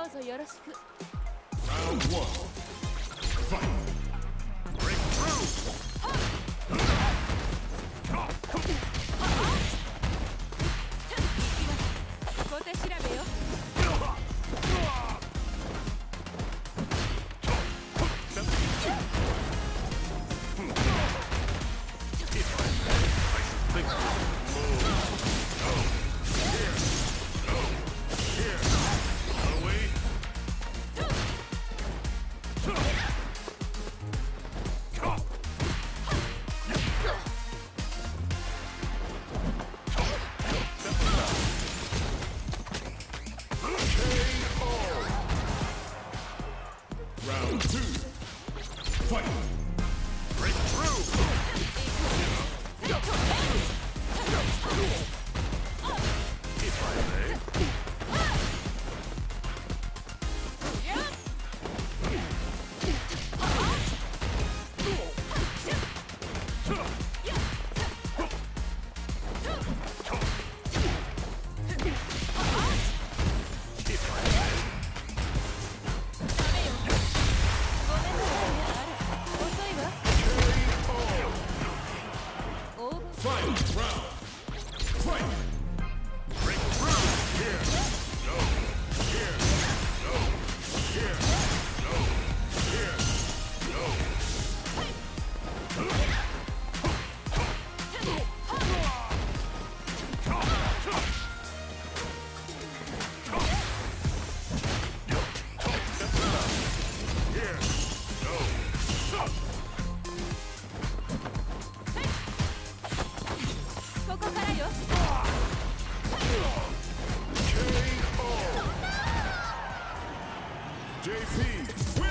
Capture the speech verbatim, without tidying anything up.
うぞよろしく。 Round one. Fight. Break through. 小手調べよ。 Round two. Fight. Break through. If I may. Fight round. Fight. Break through. Here. No. Here. No. Here. No. Here. No. Here. No. ここからよ。 J P